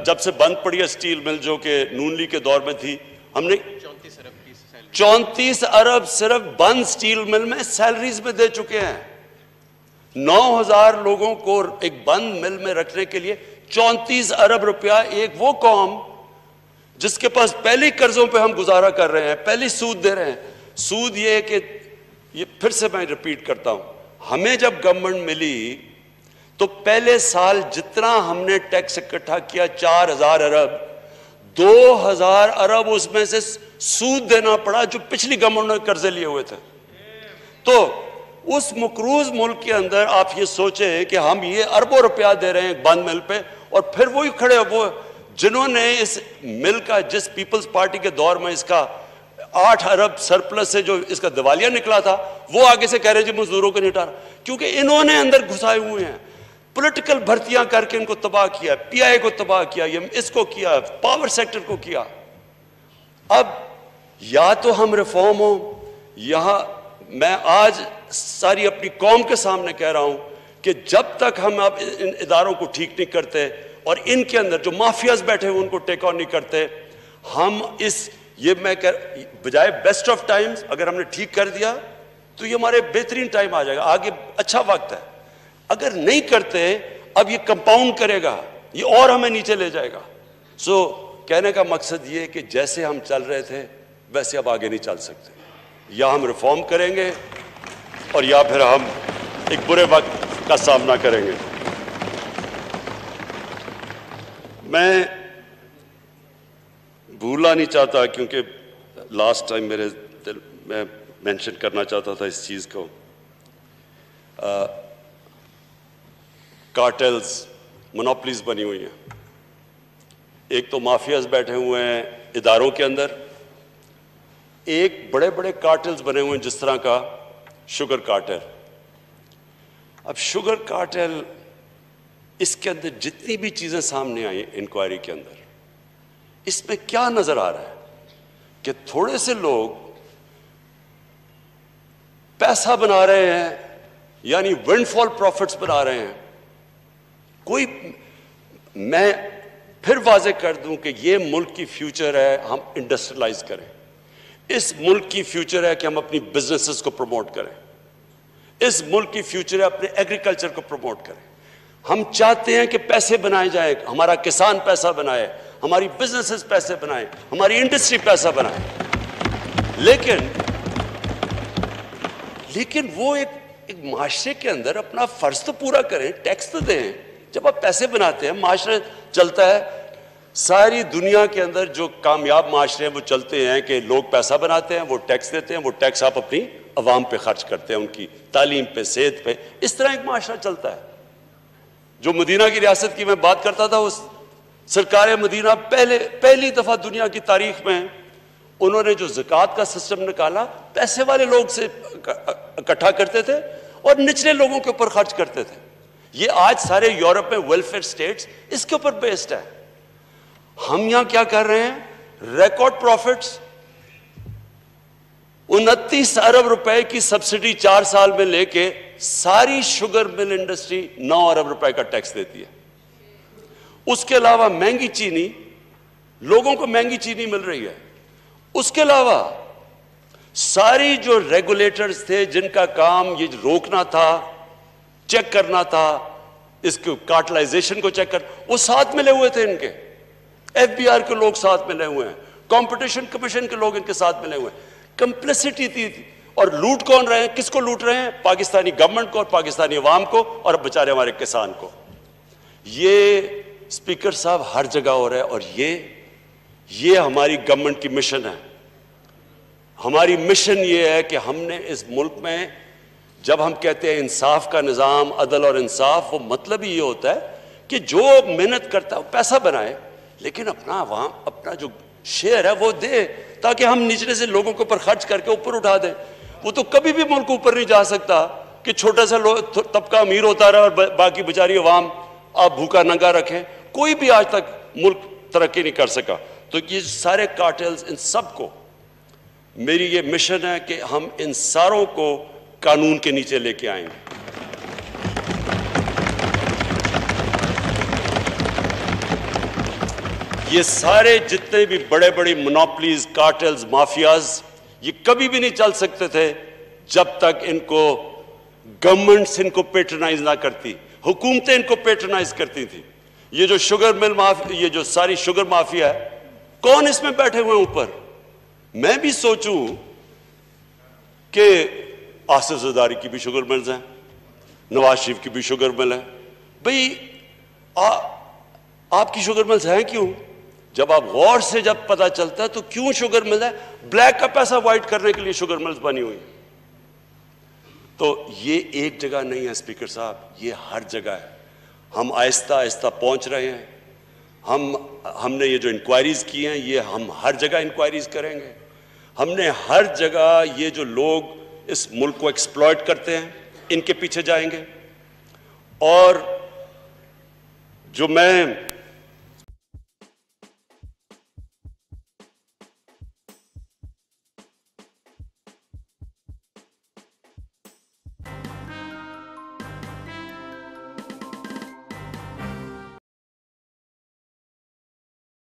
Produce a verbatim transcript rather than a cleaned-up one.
جب سے بند پڑی ہے سٹیل مل جو کہ نون لیگ کے دور میں تھی, ہم نے چونتیس ارب صرف بند سٹیل مل میں سیلریز میں دے چکے ہیں. نو ہزار لوگوں کو ایک بند مل میں رکھنے کے لیے چونتیس ارب روپیہ. ایک وہ قوم جس کے پاس پہلی قرضوں پہ ہم گزارا کر رہے ہیں, پہلی سود دے رہے ہیں. سود یہ ہے کہ یہ پھر سے میں ریپیٹ کرتا ہوں, ہمیں جب گورنمنٹ ملی تو پہلے سال جتنا ہم نے ٹیکس اکٹھا کیا چار ہزار ارب, دو ہزار ارب اس میں سے سود دینا پڑا جو پچھلی گورنمنٹ نے قرضے لیے ہوئے تھے. تو اس مقروض ملک کے اندر آپ یہ سوچیں کہ ہم یہ اربوں روپیہ دے رہے ہیں بند مل پہ, اور پھر وہی کھڑے وہ جنہوں نے اس مل کا, جس پیپلز پارٹی کے دور میں اس کا آٹھ ارب سرپلس سے جو اس کا دیوالیہ نکلا تھا, وہ آگے سے کہہ رہے جی مزدوروں کو نہیں ہٹا رہا, کیونکہ انہوں نے اندر گھسائے ہوئے ہیں, پولیٹیکل بھرتیاں کر کے ان کو تباہ کیا, پی آئی کو تباہ کیا, اس کو کیا, پاور سیکٹر کو کیا. اب یا تو ہم ریفارم ہوں, یہاں میں آج ساری اپنی قوم کے سامنے کہہ رہا ہوں کہ جب تک ہم اب ان اداروں کو ٹھیک نہیں کرتے اور ان کے اندر جو مافیاز بیٹھے ہوئے ان کو ٹیک آن نہیں کرتے, ہم اس یہ میں بجائے بیسٹ آف ٹائمز اگر ہم نے ٹھیک کر دیا تو یہ ہمارے بہترین ٹائم آ جائے گا, آگے اچھا وقت ہے. اگر نہیں کرتے اب یہ کمپاؤنڈ کرے گا, یہ اور ہمیں نیچے لے جائے گا. سو کہنے کا مقصد یہ کہ جیسے ہم چل رہے تھے ویسے اب آگے نہیں چل سکتے. یا ہم ریفارم کریں گے اور یا پھر ہم ایک برے وقت کا سامنا کریں گے. میں بھولا نہیں چاہتا کیونکہ لاسٹ ٹائم میرے دل میں مینشن کرنا چاہتا تھا اس چیز کو. کارٹلز, مونوپلیز بنی ہوئی ہیں. ایک تو مافیاز بیٹھے ہوئے ہیں اداروں کے اندر, ایک بڑے بڑے کارٹلز بنے ہوئے ہیں جس طرح کا شوگر کارٹل. اب شوگر کارٹل اس کے اندر جتنی بھی چیزیں سامنے آئی انکوائری کے اندر, اس میں کیا نظر آ رہا ہے کہ تھوڑے سے لوگ پیسہ بنا رہے ہیں, یعنی ونڈ فال پروفٹس بنا رہے ہیں. کوئی میں پھر واضح کر دوں کہ یہ ملک کی فیوچر ہے ہم انڈسٹریلائز کریں, اس ملک کی فیوچر ہے کہ ہم اپنی بزنسز کو پروموٹ کریں, اس ملک کی فیوچر ہے اپنے ایگریکلچر کو پروموٹ کریں. ہم چاہتے ہیں کہ پیسے بنائے جائیں, ہمارا کسان پیسہ بنائے, ہماری بزنسز پیسے بنائیں, ہماری انڈسٹری پیسہ بنائے. لیکن لیکن وہ ایک ایک معاشرے کے اندر اپنا فرض تو پورا کریں, ٹیکس تو دیں. جب آپ پیسے بناتے ہیں معاشرہ چلتا ہے. ساری دنیا کے اندر جو کامیاب معاشرے ہیں وہ چلتے ہیں کہ لوگ پیسہ بناتے ہیں, وہ ٹیکس دیتے ہیں, وہ ٹیکس آپ اپنی عوام پہ خرچ کرتے ہیں, ان کی تعلیم پہ, صحت پہ. اس طرح ایک معاشرہ چلتا ہے. جو مدینہ کی ریاست کی میں بات کرتا تھا, اس سرکار مدینہ پہلے پہلی دفعہ دنیا کی تاریخ میں انہوں نے جو زکوٰۃ کا سسٹم نکالا, پیسے والے لوگ سے اکٹھا کرتے تھے اور نچلے لوگوں کے اوپر خرچ کرتے تھے. یہ آج سارے یورپ میں ویلفیئر سٹیٹس اس کے اوپر بیسڈ ہے. ہم یہاں کیا کر رہے ہیں, ریکارڈ پروفٹس, انتیس ارب روپے کی سبسڈی چار سال میں لے کے ساری شوگر مل انڈسٹری نو ارب روپے کا ٹیکس دیتی ہے. اس کے علاوہ مہنگی چینی, لوگوں کو مہنگی چینی مل رہی ہے. اس کے علاوہ ساری جو ریگولیٹرز تھے جن کا کام یہ روکنا تھا, چیک کرنا تھا, اس کو کارٹلائزیشن کو چیک کر, وہ ساتھ ملے ہوئے تھے ان کے. ایف بی آر کے لوگ ساتھ ملے ہوئے ہیں, کمپٹیشن کمیشن کے لوگ ان کے ساتھ ملے ہوئے ہیں. کمپلیسٹی تھی. اور لوٹ کون رہے ہیں, کس کو لوٹ رہے ہیں؟ پاکستانی گورنمنٹ کو اور پاکستانی عوام کو اور بیچارے ہمارے کسان کو. یہ اسپیکر صاحب ہر جگہ ہو رہا ہے, اور یہ یہ ہماری گورنمنٹ کی مشن ہے. ہماری مشن یہ ہے کہ ہم نے اس ملک میں جب ہم کہتے ہیں انصاف کا نظام, عدل اور انصاف, وہ مطلب ہی یہ ہوتا ہے کہ جو محنت کرتا ہے وہ پیسہ بنائے, لیکن اپنا عوام اپنا جو شیئر ہے وہ دے, تاکہ ہم نچلے سے لوگوں کے اوپر خرچ کر کے اوپر اٹھا دیں. وہ تو کبھی بھی ملک اوپر نہیں جا سکتا کہ چھوٹا سا طبقہ امیر ہوتا رہا اور باقی بیچاری عوام آپ بھوکا ننگا رکھیں. کوئی بھی آج تک ملک ترقی نہیں کر سکا. تو یہ سارے کارٹلز, ان سب کو میری یہ مشن ہے کہ ہم ان ساروں کو قانون کے نیچے لے کے آئیں گے. یہ سارے جتنے بھی بڑے بڑی منوپلیز، کارٹلز، مافیاز، یہ کبھی بھی نہیں چل سکتے تھے جب تک ان کو گورنمنٹس ان کو پیٹرنائز نہ کرتی، حکومتیں ان کو پیٹرنائز کرتی تھی. یہ جو شوگر مل مافیا، یہ جو ساری شوگر مافیا ہے، کون اس میں بیٹھے ہوئے ہیں اوپر؟ میں بھی سوچوں کہ آصف زرداری کی بھی شوگر ملز ہیں، نواز شریف کی بھی شوگر مل ہے. بھئی آپ کی شوگر ملز ہیں کیوں؟ جب آپ غور سے جب پتہ چلتا ہے تو کیوں شوگر مل ہے؟ بلیک کا پیسہ وائٹ کرنے کے لیے شوگر ملز بنی ہوئی. تو یہ ایک جگہ نہیں ہے اسپیکر صاحب، یہ ہر جگہ ہے. ہم آہستہ آہستہ پہنچ رہے ہیں. ہم ہم نے یہ جو انکوائریز کی ہیں، یہ ہم ہر جگہ انکوائریز کریں گے. ہم نے ہر جگہ یہ جو لوگ اس ملک کو ایکسپلائٹ کرتے ہیں، ان کے پیچھے جائیں گے. اور جو میں